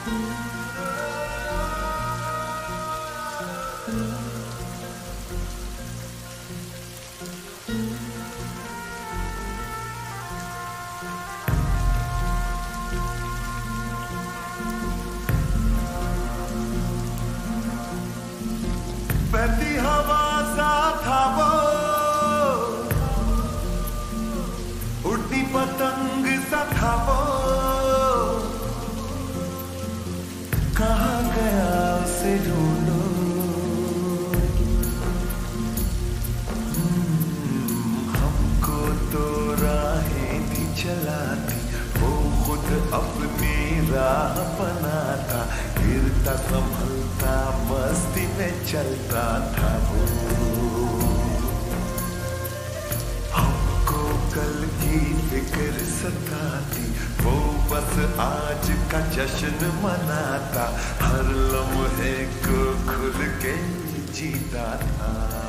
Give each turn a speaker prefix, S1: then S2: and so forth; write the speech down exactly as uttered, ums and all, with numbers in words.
S1: बहती हवा सा था वो, उड़ती पतंग सा था वो, कहाँ गया उसे ढूंढो। हमको तो राहें थी चलाती, वो खुद अपनी राह बनाता, गिरता संभलता मस्ती में चलता था वो। हमको कल की फिक्र सताती, वो बस आज का जश्न मनाता, हर लम्हे को खुल के जीता था।